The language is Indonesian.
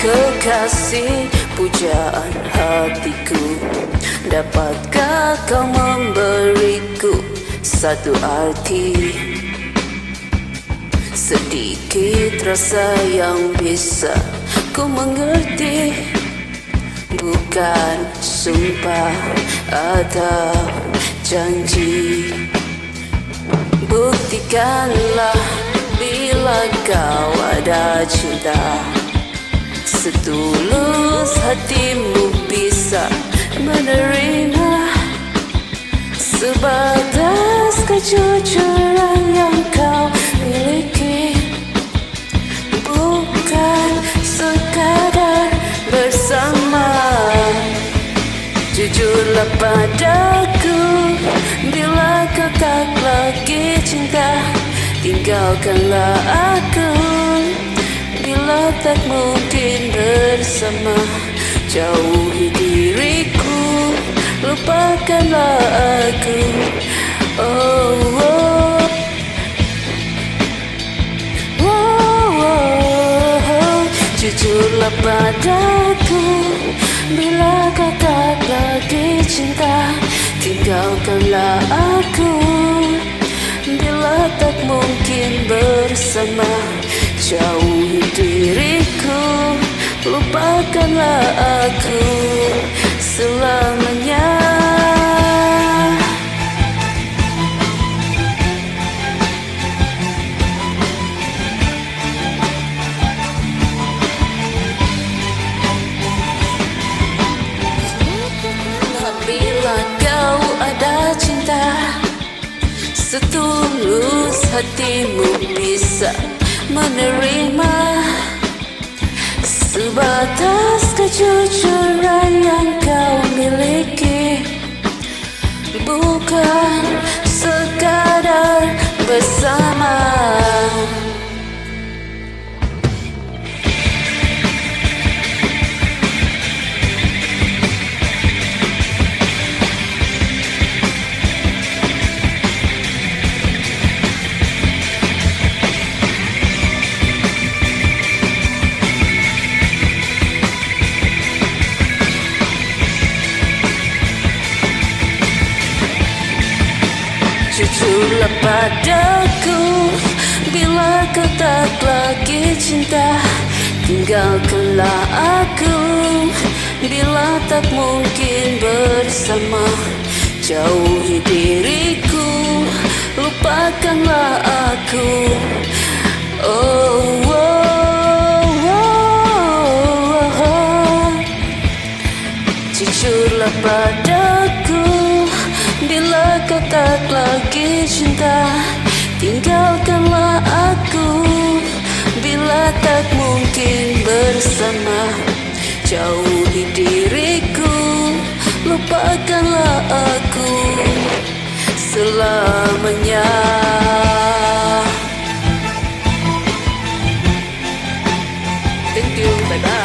kekasih pujaan hatiku, dapatkah kau memberiku satu arti, sedikit rasa yang bisa ku mengerti, bukan sumpah atau janji. Buktikanlah bila kau ada cinta, setulus hatimu bisa menerima sebatas kejujuran yang kau miliki, bukan sekadar bersama. Jujurlah padaku bila kau tak lagi cinta, tinggalkanlah aku bila tak mungkin bersama. Jauhi diriku, lupakanlah aku. Oh, oh. Oh, oh. Jujurlah padaku bila kau tak lagi cinta, tinggalkanlah aku bila tak mungkin bersama. Jauhi diriku, lupakanlah aku selamanya. Bila kau ada cinta, setulus hatimu bisa menerima sebatas kejujuran yang kau miliki, bukan sekadar bersama. Jujurlah padaku bila kau tak lagi cinta, tinggalkanlah aku bila tak mungkin bersama. Jauhi diriku, lupakanlah aku. Oh, oh, oh, oh. Jujurlah padaku bila kau tak lagi cinta, tinggalkanlah aku bila tak mungkin bersama. Jauhi diriku, lupakanlah aku selamanya. Thank you, bye bye.